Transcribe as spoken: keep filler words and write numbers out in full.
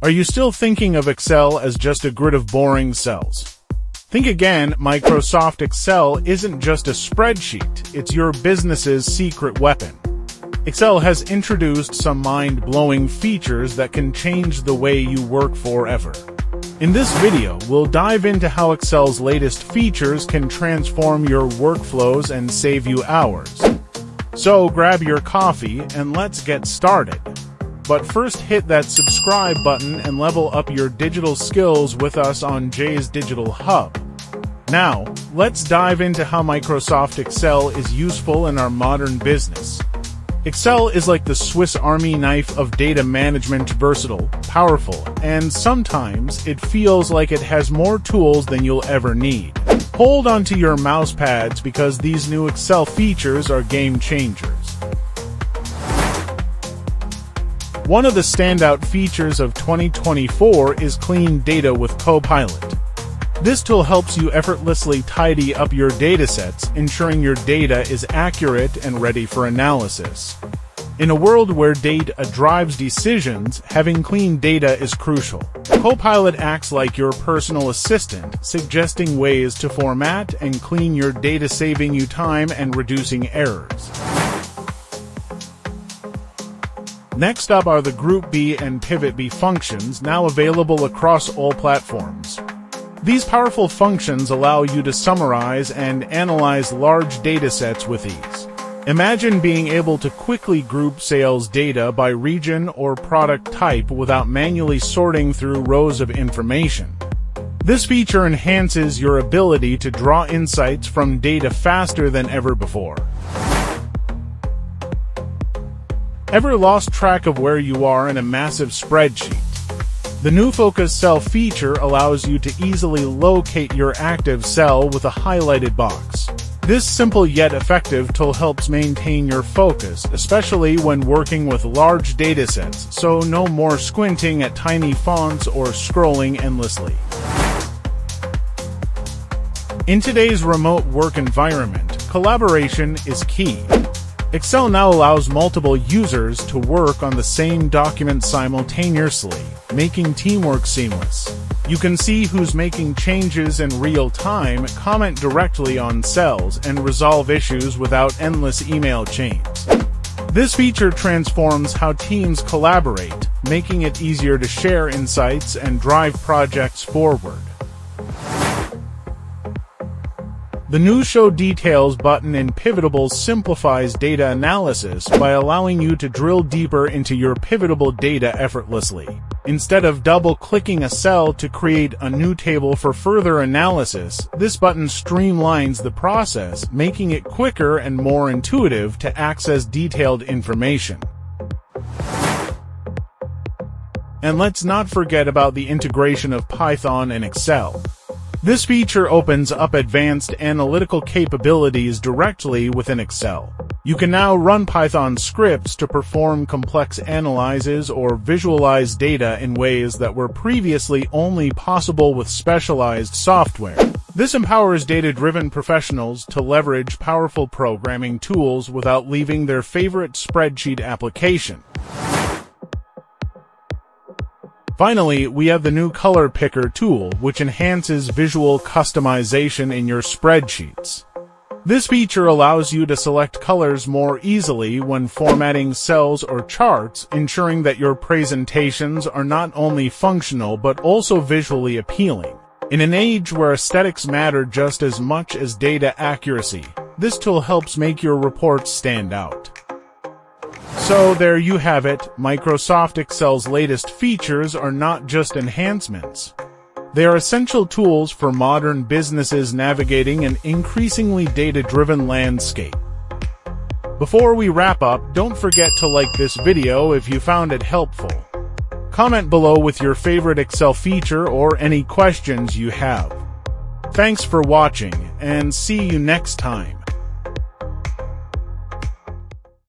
Are you still thinking of Excel as just a grid of boring cells? Think again. Microsoft Excel isn't just a spreadsheet, it's your business's secret weapon. Excel has introduced some mind-blowing features that can change the way you work forever. In this video, we'll dive into how Excel's latest features can transform your workflows and save you hours. So grab your coffee and let's get started. But first, hit that subscribe button and level up your digital skills with us on Jay's Digital Hub. Now, let's dive into how Microsoft Excel is useful in our modern business. Excel is like the Swiss Army knife of data management, versatile, powerful, and sometimes it feels like it has more tools than you'll ever need. Hold onto your mouse pads because these new Excel features are game changers. One of the standout features of twenty twenty-four is Clean Data with Copilot. This tool helps you effortlessly tidy up your datasets, ensuring your data is accurate and ready for analysis. In a world where data drives decisions, having clean data is crucial. Copilot acts like your personal assistant, suggesting ways to format and clean your data, saving you time and reducing errors. Next up are the Group B and Pivot B functions, now available across all platforms. These powerful functions allow you to summarize and analyze large datasets with ease. Imagine being able to quickly group sales data by region or product type without manually sorting through rows of information. This feature enhances your ability to draw insights from data faster than ever before. Ever lost track of where you are in a massive spreadsheet? The new Focus Cell feature allows you to easily locate your active cell with a highlighted box. This simple yet effective tool helps maintain your focus, especially when working with large datasets, so no more squinting at tiny fonts or scrolling endlessly. In today's remote work environment, collaboration is key. Excel now allows multiple users to work on the same document simultaneously, making teamwork seamless. You can see who's making changes in real time, comment directly on cells, and resolve issues without endless email chains. This feature transforms how teams collaborate, making it easier to share insights and drive projects forward. The new Show Details button in Pivotables simplifies data analysis by allowing you to drill deeper into your pivotable data effortlessly. Instead of double-clicking a cell to create a new table for further analysis, this button streamlines the process, making it quicker and more intuitive to access detailed information. And let's not forget about the integration of Python and Excel. This feature opens up advanced analytical capabilities directly within Excel. You can now run Python scripts to perform complex analyses or visualize data in ways that were previously only possible with specialized software. This empowers data-driven professionals to leverage powerful programming tools without leaving their favorite spreadsheet application. Finally, we have the new Color Picker tool, which enhances visual customization in your spreadsheets. This feature allows you to select colors more easily when formatting cells or charts, ensuring that your presentations are not only functional but also visually appealing. In an age where aesthetics matter just as much as data accuracy, this tool helps make your reports stand out. So there you have it. Microsoft Excel's latest features are not just enhancements. They are essential tools for modern businesses navigating an increasingly data-driven landscape. Before we wrap up, don't forget to like this video if you found it helpful. Comment below with your favorite Excel feature or any questions you have. Thanks for watching, and see you next time.